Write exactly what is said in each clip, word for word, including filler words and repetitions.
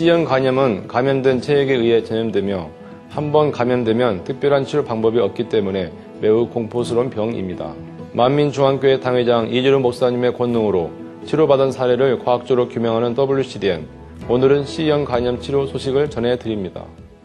C형 간염은 감염된 체액에 의해 전염되며 한 번 감염되면 특별한 치료 방법이 없기 때문에 매우 공포스러운 병입니다. 만민중앙교회 당회장 이재룡 목사님의 권능으로 치료받은 사례를 과학적으로 규명하는 더블유 씨 디 엔. 오늘은 C형 간염 치료 소식을 전해드립니다.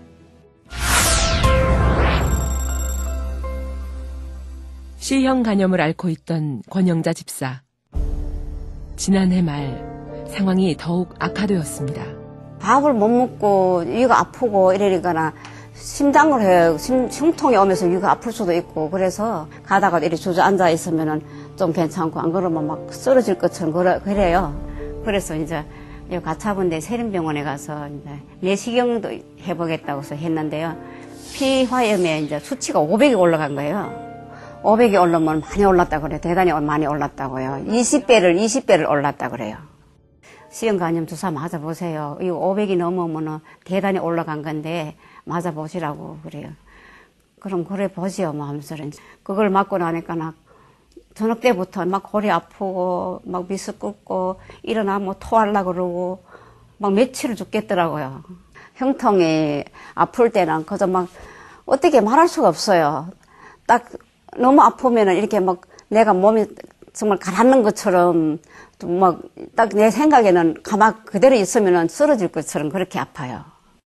C형 간염을 앓고 있던 권영자 집사. 지난해 말 상황이 더욱 악화되었습니다. 밥을 못 먹고 위가 아프고 이러니까 심장을 해요. 심, 흉통이 오면서 위가 아플 수도 있고 그래서 가다가 이렇게 주저앉아 있으면 좀 괜찮고 안 그러면 막 쓰러질 것처럼 그래, 그래요. 그래서 이제 가차군데 세림병원에 가서 이제 내시경도 해보겠다고 해서 했는데요. 피화염에 이제 수치가 오백이 올라간 거예요. 오백이 올라오면 많이 올랐다 그래요. 대단히 많이 올랐다고요. 이십 배를, 이십 배를 올랐다 그래요. C형 간염 주사 맞아보세요. 이거 오백이 넘으면 대단히 올라간 건데 맞아보시라고 그래요. 그럼 그래 보지요, 뭐 하면서. 그걸 맞고 나니까 막 저녁 때부터 막 골이 아프고 막 미스 끓고 일어나 뭐 토하려고 그러고 막 며칠을 죽겠더라고요. 흉통이 아플 때는 그저 막 어떻게 말할 수가 없어요. 딱 너무 아프면은 이렇게 막 내가 몸이 정말 가라앉는 것처럼 막 딱 내 생각에는 가만 그대로 있으면은 쓰러질 것처럼 그렇게 아파요.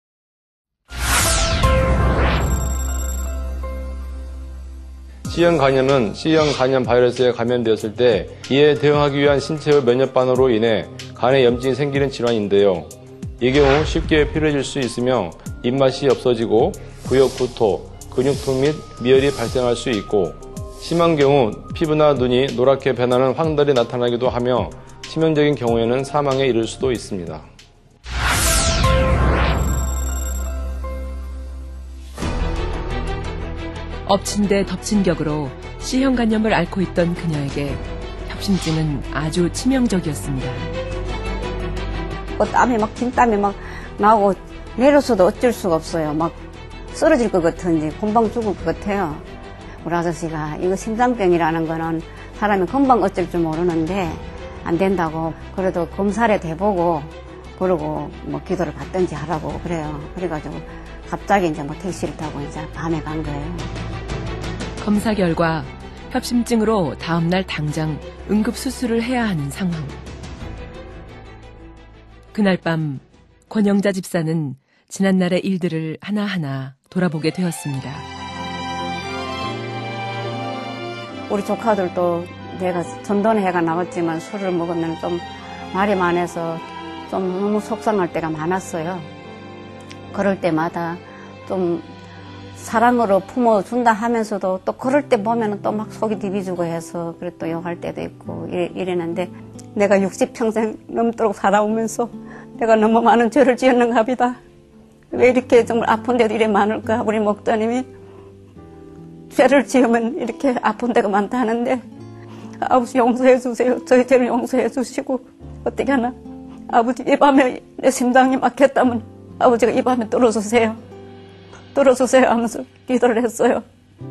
C형 간염은 C형 간염 바이러스에 감염되었을 때 이에 대응하기 위한 신체의 면역 반응으로 인해 간에 염증이 생기는 질환인데요. 이 경우 쉽게 피로해질 수 있으며 입맛이 없어지고 구역 구토, 근육통 및 미열이 발생할 수 있고 심한 경우 피부나 눈이 노랗게 변하는 황달이 나타나기도 하며 치명적인 경우에는 사망에 이를 수도 있습니다. 엎친 데 덮친 격으로 C형 간염을 앓고 있던 그녀에게 협심증은 아주 치명적이었습니다. 땀이 막 진땀이 막 나오고 내려서도 어쩔 수가 없어요. 막 쓰러질 것 같은지 금방 죽을 것 같아요. 우리 아저씨가 이거 심장병이라는 거는 사람이 금방 어쩔 줄 모르는데 안 된다고 그래도 검사를 대보고 그러고 뭐 기도를 받든지 하라고 그래요. 그래가지고 갑자기 이제 뭐 택시를 타고 이제 밤에 간 거예요. 검사 결과 협심증으로 다음날 당장 응급수술을 해야 하는 상황. 그날 밤 권영자 집사는 지난날의 일들을 하나하나 돌아보게 되었습니다. 우리 조카들도 내가 전도회가 나왔지만 술을 먹으면 좀 말이 많아서 좀 너무 속상할 때가 많았어요. 그럴 때마다 좀 사랑으로 품어준다 하면서도 또 그럴 때 보면 또 막 속이 디비주고 해서 그래 또 욕할 때도 있고 이래, 이랬는데 내가 육십 평생 넘도록 살아오면서 내가 너무 많은 죄를 지었는가 보다. 왜 이렇게 정말 아픈데도 이래 많을까? 우리 목사님이 죄를 지으면 이렇게 아픈 데가 많다는데 아버지 용서해 주세요. 저희 죄를 용서해 주시고 어떻게 하나 아버지 이 밤에 내 심장이 막혔다면 아버지가 이 밤에 뚫어주세요. 뚫어주세요 하면서 기도를 했어요.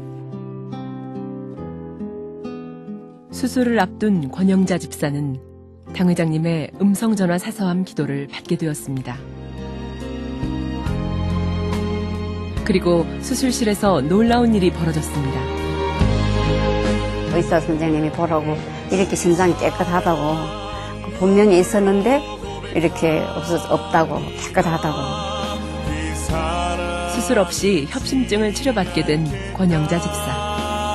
수술을 앞둔 권영자 집사는 당회장님의 음성전화 사서함 기도를 받게 되었습니다. 그리고 수술실에서 놀라운 일이 벌어졌습니다. 의사 선생님이 보라고 이렇게 심장이 깨끗하다고 분명히 있었는데 이렇게 없, 없다고 깨끗하다고. 수술 없이 협심증을 치료받게 된 권영자 집사.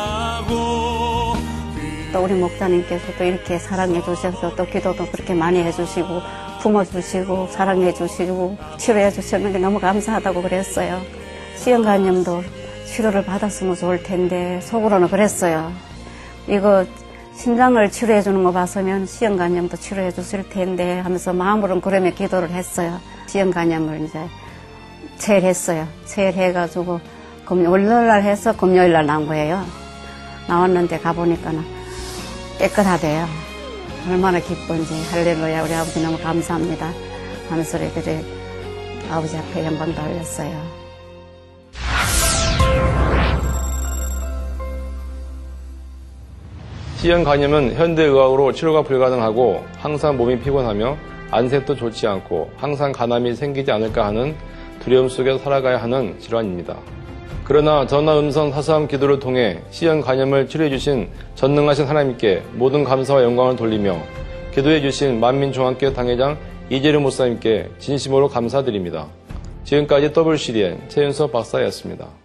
또 우리 목사님께서 또 이렇게 사랑해 주셔서 또 기도도 그렇게 많이 해주시고 품어주시고 사랑해 주시고 치료해 주시는 게 너무 감사하다고 그랬어요. C형 간염도 치료를 받았으면 좋을 텐데 속으로는 그랬어요. 이거 심장을 치료해 주는 거 봤으면 C형 간염도 치료해 주실 텐데 하면서 마음으로는 그러며 기도를 했어요. C형 간염을 이제 체열했어요. 체열해가지고 월요일날 해서 금요일날 나온 거예요. 나왔는데 가보니까 깨끗하대요. 얼마나 기쁜지 할렐루야 우리 아버지 너무 감사합니다 하면서 그래 아버지 앞에 영광 돌렸어요. C형 간염은 현대의학으로 치료가 불가능하고 항상 몸이 피곤하며 안색도 좋지 않고 항상 간암이 생기지 않을까 하는 두려움 속에 살아가야 하는 질환입니다. 그러나 전화 음성 사서함 기도를 통해 C형 간염을 치료해 주신 전능하신 하나님께 모든 감사와 영광을 돌리며 기도해 주신 만민종합교회 당회장 이재룡 목사님께 진심으로 감사드립니다. 지금까지 더블유씨디엔 최윤석 박사였습니다.